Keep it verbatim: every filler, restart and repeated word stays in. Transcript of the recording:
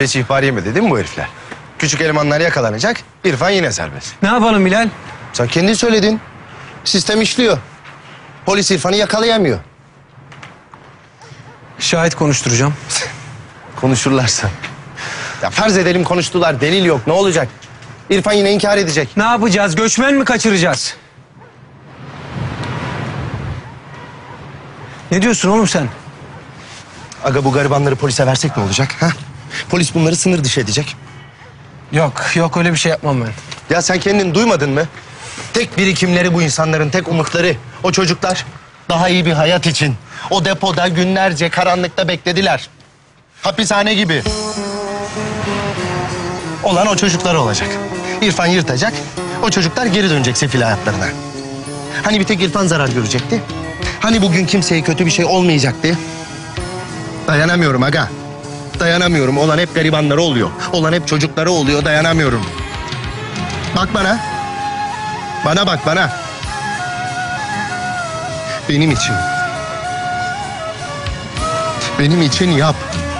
Hiç ihbar yemedi değil mi bu herifler? Küçük elemanlar yakalanacak, İrfan yine serbest. Ne yapalım Bilal? Sen kendin söyledin. Sistem işliyor. Polis İrfan'ı yakalayamıyor. Şahit konuşturacağım. Konuşurlarsa. Ya farz edelim konuştular, delil yok. Ne olacak? İrfan yine inkar edecek. Ne yapacağız? Göçmen mi kaçıracağız? Ne diyorsun oğlum sen? Aga bu garibanları polise versek ne olacak? Ha? Polis bunları sınır dışı edecek. Yok, yok öyle bir şey yapmam ben. Ya sen kendin duymadın mı? Tek birikimleri bu insanların, tek umutları. O çocuklar daha iyi bir hayat için. O depoda günlerce karanlıkta beklediler. Hapishane gibi. Olan o çocuklar olacak. İrfan yırtacak, o çocuklar geri dönecek sefil hayatlarına. Hani bir tek İrfan zarar görecekti? Hani bugün kimseye kötü bir şey olmayacaktı? Dayanamıyorum aga. Dayanamıyorum. Olan hep garibanları oluyor. Olan hep çocukları oluyor. Dayanamıyorum. Bak bana. Bana bak bana. Benim için. Benim için yap.